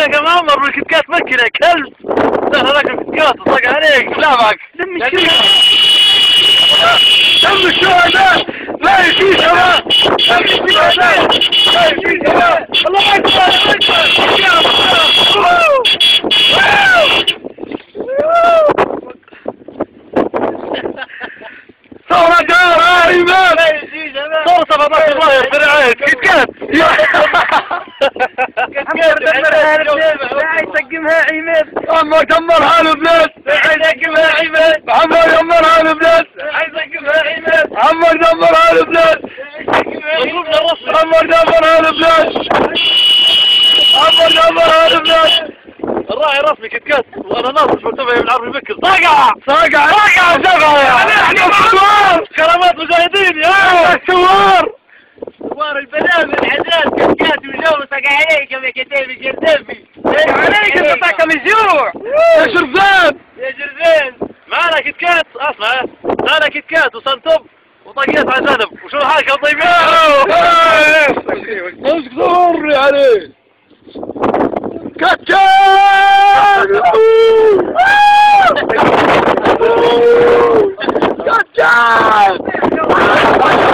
عليك يا معمر بالكتكات مكنة يا كلب. سهل هذاك الكتكات وطق عليك كلامك. دم الشهداء دم الشهداء لا يشيل شباب. دم الشهداء لا يشيل شباب. الله أكبر ثورة جارة إيمان. ثورة 17 الله يغفر عليك. كتكات لا يسقمها عماد. محمد دمرها البلاد. يسقمها عماد. محمد دمرها البلاد. يسقمها عماد. محمد دمرها البلاد. محمد دمرها البلاد. محمد دمرها البلاد. الراعي رسمي كتكات وانا ناصر مش متابع بالعربي بكر. صقع احنا الثوار كرامات مجاهدين يا الثوار. ثوار البنات الحداد كتكات وجو صقع عليك يا كتابي جردبي. عليك انت طاقة من جوع. يا شرفان معنا كتكات. اسمع معنا كتكات وسنتوب وطاقيات على جنب وشو الحاجة طيبين. امسك صوري عليه كتكات. كتكات